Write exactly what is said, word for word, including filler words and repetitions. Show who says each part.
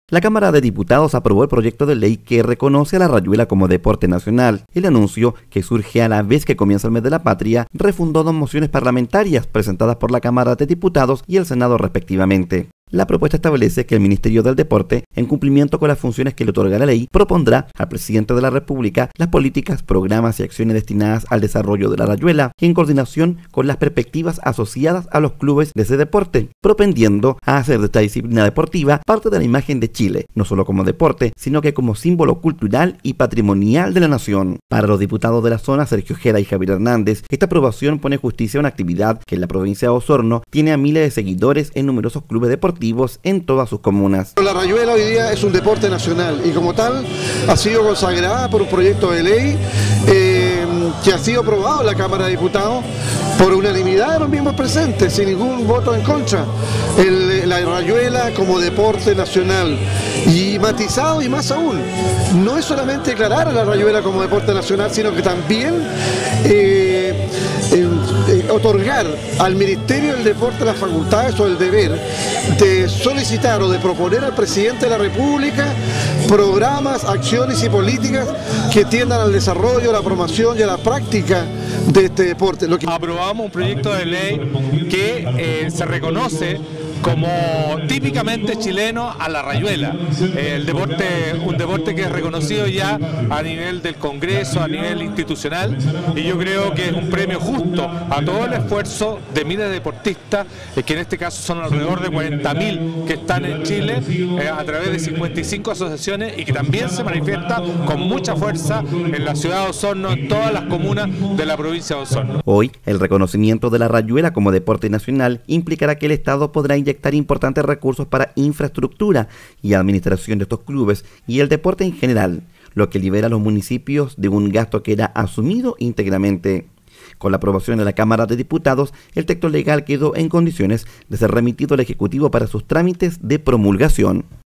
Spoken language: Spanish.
Speaker 1: La Cámara de Diputados aprobó el proyecto de ley que reconoce a la rayuela como deporte nacional. El anuncio, que surge a la vez que comienza el mes de la patria, refundó dos mociones parlamentarias presentadas por la Cámara de Diputados y el Senado respectivamente. La propuesta establece que el Ministerio del Deporte, en cumplimiento con las funciones que le otorga la ley, propondrá al presidente de la República las políticas, programas y acciones destinadas al desarrollo de la rayuela, en coordinación con las perspectivas asociadas a los clubes de ese deporte, propendiendo a hacer de esta disciplina deportiva parte de la imagen de Chile, no solo como deporte, sino que como símbolo cultural y patrimonial de la nación. Para los diputados de la zona, Sergio Ojeda y Javier Hernández, esta aprobación pone justicia a una actividad que en la provincia de Osorno tiene a miles de seguidores en numerosos clubes deportivos en todas sus comunas.
Speaker 2: La rayuela hoy día es un deporte nacional y como tal ha sido consagrada por un proyecto de ley eh, que ha sido aprobado en la Cámara de Diputados por unanimidad de los mismos presentes, sin ningún voto en contra. El, la rayuela como deporte nacional y matizado, y más aún, no es solamente declarar a la rayuela como deporte nacional, sino que también eh, eh, eh, otorgar al Ministerio del Deporte las facultades o el deber de solicitar o de proponer al presidente de la República programas, acciones y políticas que tiendan al desarrollo, a la promoción y a la práctica de este deporte. Lo que...
Speaker 3: Aprobamos un proyecto de ley que eh, se reconoce como típicamente chileno a la rayuela, el deporte, un deporte que es reconocido ya a nivel del Congreso, a nivel institucional, y yo creo que es un premio justo a todo el esfuerzo de miles de deportistas, que en este caso son alrededor de cuarenta mil que están en Chile eh, a través de cincuenta y cinco asociaciones y que también se manifiesta con mucha fuerza en la ciudad de Osorno, en todas las comunas de la provincia de Osorno.
Speaker 1: Hoy, el reconocimiento de la rayuela como deporte nacional implicará que el Estado podrá inyectar importantes recursos para infraestructura y administración de estos clubes y el deporte en general, lo que libera a los municipios de un gasto que era asumido íntegramente. Con la aprobación de la Cámara de Diputados, el texto legal quedó en condiciones de ser remitido al Ejecutivo para sus trámites de promulgación.